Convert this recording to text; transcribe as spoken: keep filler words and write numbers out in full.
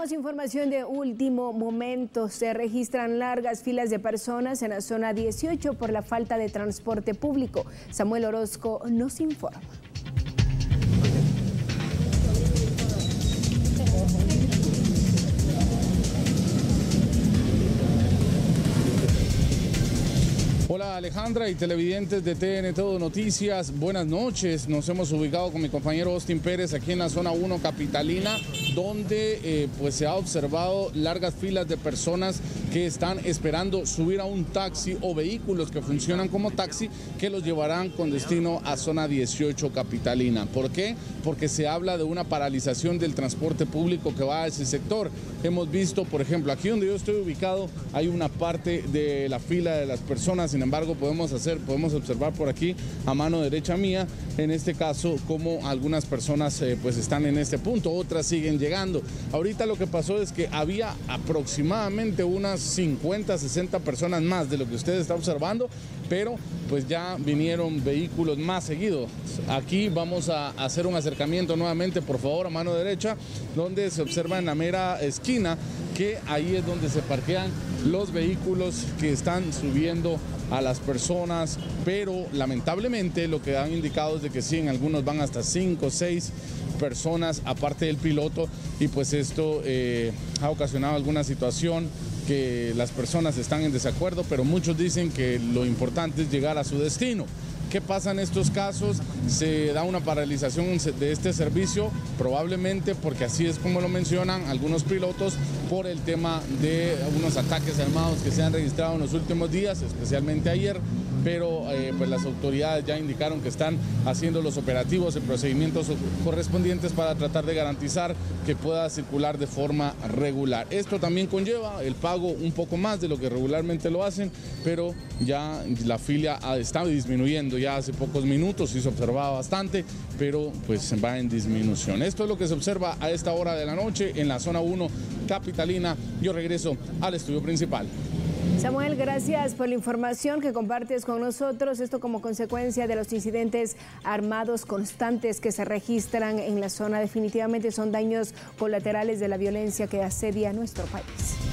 Tenemos información de último momento. Se registran largas filas de personas en la zona dieciocho por la falta de transporte público. Samuel Orozco nos informa. Hola Alejandra y televidentes de T N Todo Noticias, buenas noches. Nos hemos ubicado con mi compañero Austin Pérez aquí en la zona uno capitalina, donde eh, pues se ha observado largas filas de personas que están esperando subir a un taxi o vehículos que funcionan como taxi que los llevarán con destino a zona dieciocho capitalina. ¿Por qué? Porque se habla de una paralización del transporte público que va a ese sector. Hemos visto, por ejemplo, aquí donde yo estoy ubicado hay una parte de la fila de las personas. Sin embargo, podemos hacer, podemos observar por aquí a mano derecha mía, en este caso, como algunas personas eh, pues están en este punto, otras siguen llegando. Ahorita lo que pasó es que había aproximadamente unas cincuenta, sesenta personas más de lo que usted está observando, pero pues ya vinieron vehículos más seguidos. Aquí vamos a hacer un acercamiento nuevamente, por favor, a mano derecha, donde se observa en la mera esquina que ahí es donde se parquean los vehículos que están subiendo a las personas, pero lamentablemente lo que han indicado es de que sí, en algunos van hasta cinco o seis personas aparte del piloto, y pues esto eh, ha ocasionado alguna situación que las personas están en desacuerdo, pero muchos dicen que lo importante es llegar a su destino. ¿Qué pasa en estos casos? Se da una paralización de este servicio, probablemente porque así es como lo mencionan algunos pilotos, por el tema de unos ataques armados que se han registrado en los últimos días, especialmente ayer, pero eh, pues las autoridades ya indicaron que están haciendo los operativos y procedimientos correspondientes para tratar de garantizar que pueda circular de forma regular. Esto también conlleva el pago un poco más de lo que regularmente lo hacen, pero ya la fila está disminuyendo. Ya hace pocos minutos sí se observaba bastante, pero pues va en disminución. Esto es lo que se observa a esta hora de la noche en la zona uno capitalina. Yo regreso al estudio principal. Samuel, gracias por la información que compartes con nosotros. Esto como consecuencia de los incidentes armados constantes que se registran en la zona. Definitivamente son daños colaterales de la violencia que asedia a nuestro país.